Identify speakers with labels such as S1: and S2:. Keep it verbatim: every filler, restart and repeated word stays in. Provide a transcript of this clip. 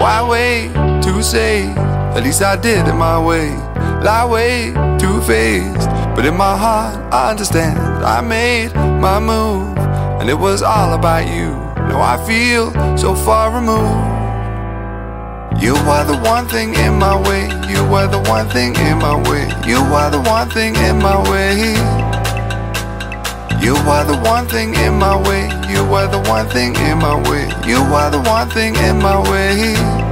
S1: Why wait to say? At least I did it my way. Lie way too faced, but in my heart I understand. I made my move, and it was all about you. Now I feel so far removed. You were the one thing in my way. You were the one thing in my way. You were the one thing in my way. You were the one thing in my way. You were the one thing in my way. You were the one thing in my way.